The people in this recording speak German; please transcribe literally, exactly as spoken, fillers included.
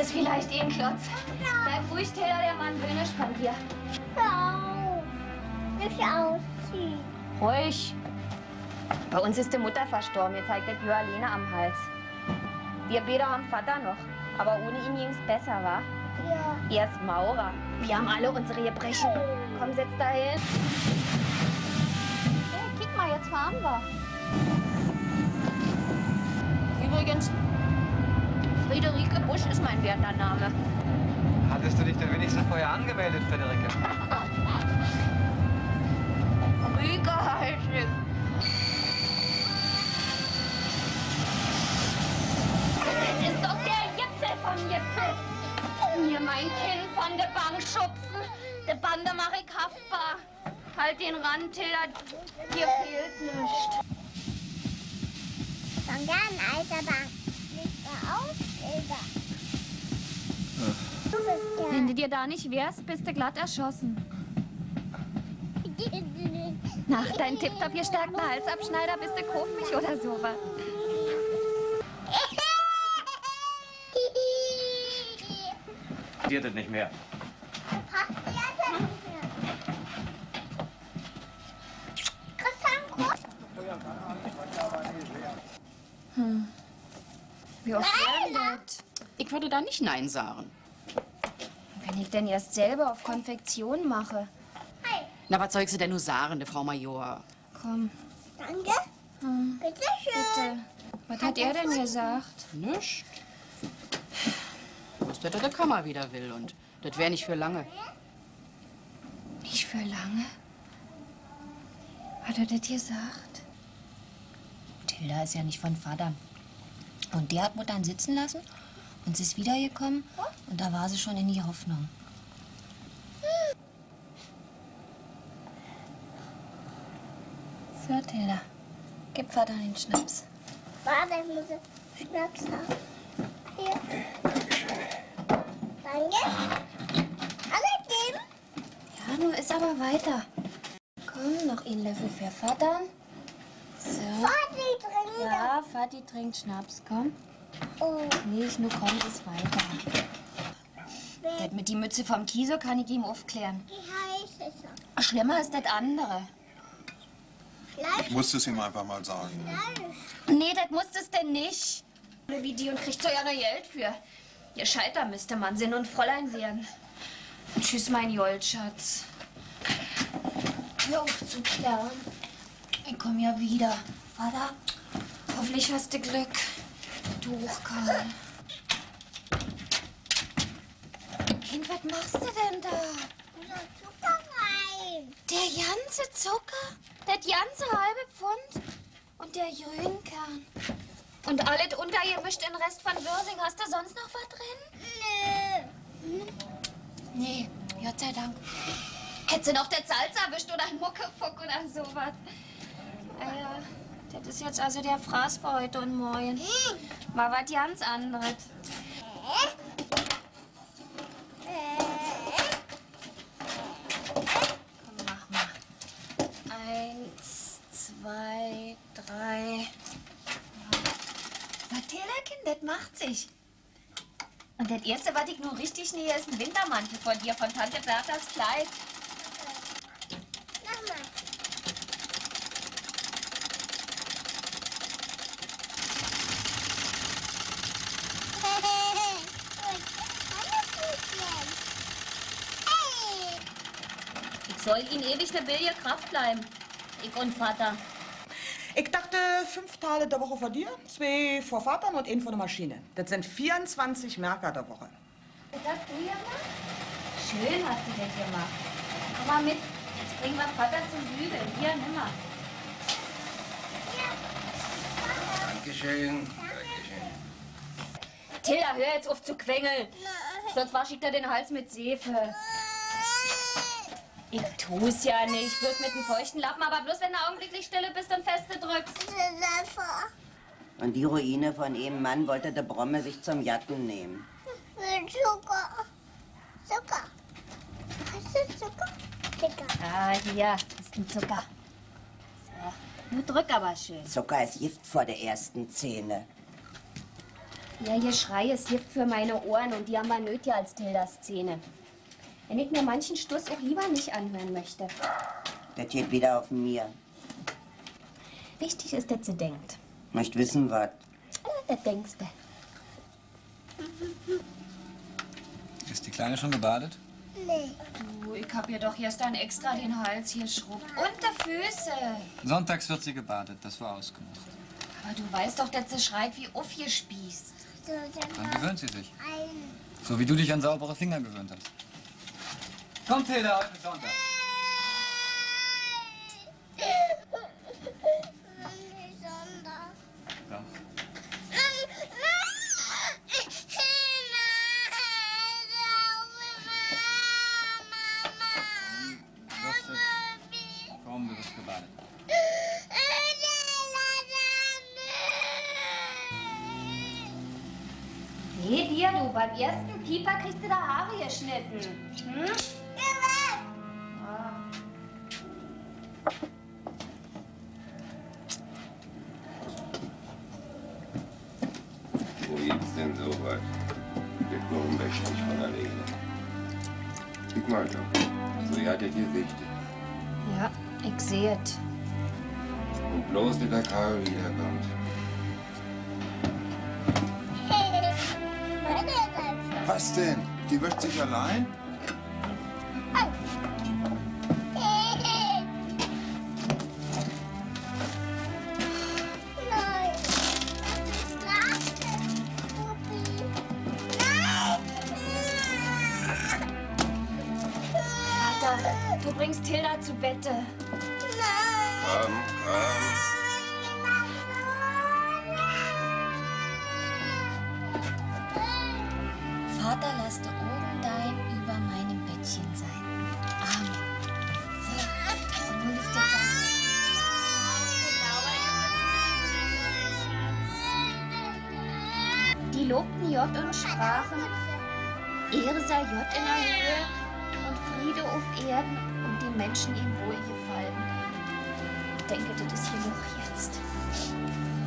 ist vielleicht eh ein Klotz. Bleib ruhig, Taylor, der Mann will nicht von dir. Hör auf. Nicht ausziehen. Ruhig. Bei uns ist die Mutter verstorben, jetzt zeigt der alleine am Hals. Wir beide haben Vater noch, aber ohne ihn ging's besser, wa? Ja. Er ist Maurer. Wir haben alle unsere Gebrechen. Komm, setz da hin. Hey, guck mal, jetzt fahren wir. Übrigens, Friederike Busch ist mein werter Name. Hattest du dich denn wenigstens vorher angemeldet, Friederike? Rike heißt ich. Das ist doch der Gipfel vom Gipfel. Mir mein Kind von der Bank schubsen. Der Bande mach ich haftbar. Halt den Rand, Tilda. Dir fehlt nichts. Von der Eisenbahn liegt der Ausleger. Wenn du dir da nicht wehrst, bist du glatt erschossen. Nach deinem tipptopp gestärkten Halsabschneider bist du kauf mich oder sowas. Dir das nicht mehr. Hm. Wie oft wäre das? Ich würde da nicht Nein sagen. Wenn ich denn erst selber auf Konfektion mache. Na, was soll ich sie denn nur sagen, der Frau Major? Komm. Danke. Hm. Bitte schön. Bitte. Was hat er denn gesagt? Nicht. Bloß, dass er die Kammer wieder will und das wäre nicht für lange. Nicht für lange? Hat er das gesagt? Tilda ist ja nicht von Vater. Und der hat Mutter dann sitzen lassen und sie ist wiedergekommen und da war sie schon in die Hoffnung. So, Tilda, gib Vater den Schnaps. Warte, ich muss den Schnaps haben. Hier. Danke. Alle geben? Ja, nur ist aber weiter. Komm, noch einen Löffel für Vater. So. Vati trinken. Ja, Vati trinkt Schnaps, komm. Oh. Nicht, nur komm, ist weiter. Das mit die Mütze vom Kieso kann ich ihm aufklären. Wie heißt es? Schlimmer ist das andere. Fleisch. Ich musste es ihm einfach mal sagen. Fleisch. Nee, das musstest du nicht. Wie die und kriegt so ja noch Geld für. Ihr Scheiter müsste man Sinn und Fräulein werden. Tschüss, mein Joldschatz. Hör auf zu klären. Ich komm ja wieder. Vater, hoffentlich hast du Glück. Du, Karl. Kind, was machst du denn da? Da Zucker rein. Der ganze Zucker? Das ganze halbe Pfund? Und der Grünkern? Und alles untergemischt in Rest von Würsing. Hast du sonst noch was drin? Nö. Nee, Gott sei Dank. Hättest du noch der Salz erwischt oder ein Muckefuck oder sowas? Äh, das ist jetzt also der Fraß für heute und morgen. War was ganz anderes. Komm, mach mal. Eins, zwei, drei. Mathilda-Kind, das macht sich. Und das erste, was ich nur richtig nähe, ist ein Wintermantel von dir, von Tante Berthas Kleid. Nochmal. Ich soll Ihnen ewig eine billige Kraft bleiben. Ich und Vater. Ich dachte, fünf Tage der Woche von dir, zwei vor Vater und einen von der Maschine. Das sind vierundzwanzig Märker der Woche. Das hast du gemacht? Schön hast du das gemacht. Komm mal mit. Jetzt bringen wir Vater zum Bügeln. Hier, nimm mal. Dankeschön. Dankeschön. Tilda, hör jetzt auf zu quengeln. Sonst wasche ich dir den Hals mit Seife. Ich tu's ja nicht. Bloß mit einem feuchten Lappen. Aber bloß wenn du augenblicklich stille bist und feste drückst. Und die Ruine von ihrem Mann wollte der Bromme sich zum Jatten nehmen. Zucker. Zucker. Hast du Zucker? Zucker. Ah, hier ist ein Zucker. So. Nur drück aber schön. Zucker ist Gift vor der ersten Zähne. Ja, ihr Schrei ist Gift für meine Ohren und die haben wir nötiger als Tilda-Szene. Wenn ich mir manchen Stuss auch lieber nicht anhören möchte. Das geht wieder auf mir. Wichtig ist, dass sie denkt. Möcht wissen, was? Das denkst du. Ist die Kleine schon gebadet? Nee. Du, ich hab ihr doch gestern extra den Hals hier schrubbt. Und die Füße. Sonntags wird sie gebadet, das war ausgemacht. Aber du weißt doch, dass sie schreit wie aufgespießt. So, Dann gewöhnt sie sich. ein. So wie du dich an saubere Finger gewöhnt hast. Komm, Tilda, heute ist Sonntag. Nicht Sonntag. Doch. Komm, du wirst gebadet. Hey, dir, du, beim ersten Pieper kriegst du da Haare geschnitten. Hm? Ah. Wo geht's denn so weit? Der Knochen wäscht nicht von alleine. Guck mal doch, so hat er Gesicht. Ja, ich sehe es. Und bloß, dass der Karl wiederkommt. Was denn? Die wäscht sich allein? Nein. Strafe. Puppi. Nein. Vater, du bringst Tilda zu Bette. Komm, komm. Vater, lass die Augen dein über meinem Bettchen sein. Amen. So, und nun liegt jetzt ein... Die lobten Gott und sprachen, Ehre sei Gott in der Höhe und Friede auf Erden und die Menschen ihm wohlgefallen. Ich denke, das ist genug jetzt.